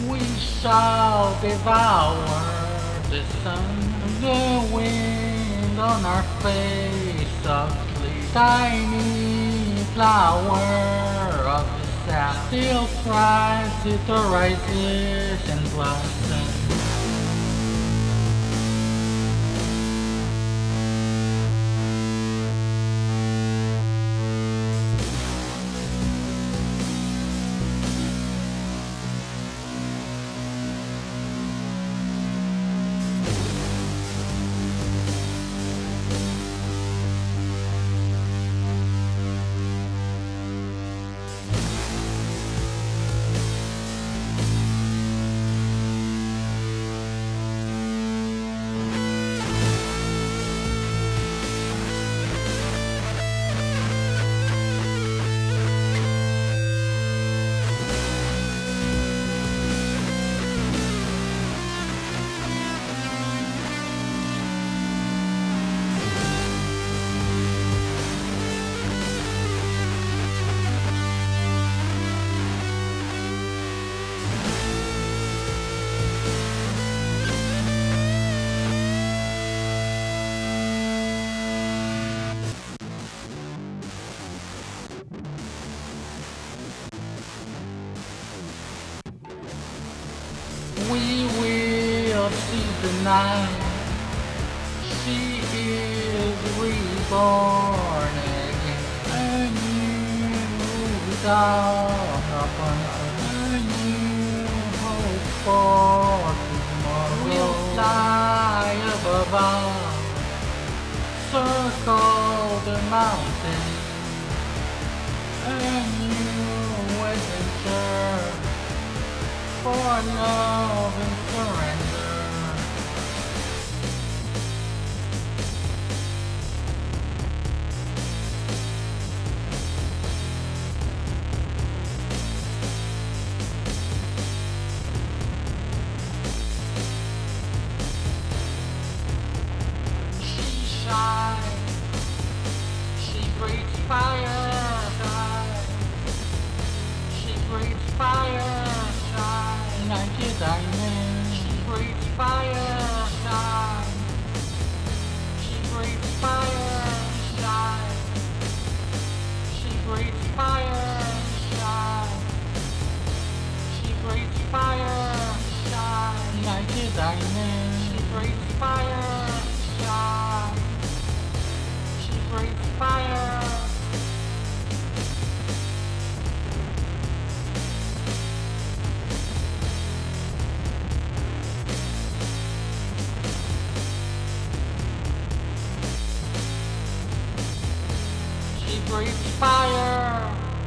We shall devour the sun, the wind on our face softly. Tiny flower of the south still thrives, it arises and blossoms. We will see the night. She is reborn again. A new dawn upon a new hope for tomorrow. We'll fly above all, circle the mountain. A new adventure for love and surrender. She shines, she breathes fire, shines. She breathes fire, shine like a diamond. She breathes fire, shine. She breathes fire, shine. She breathes fire, shine. She breathes fire, shine like a diamond. She breathes fire, shine. She breathes fire. She breathes fire.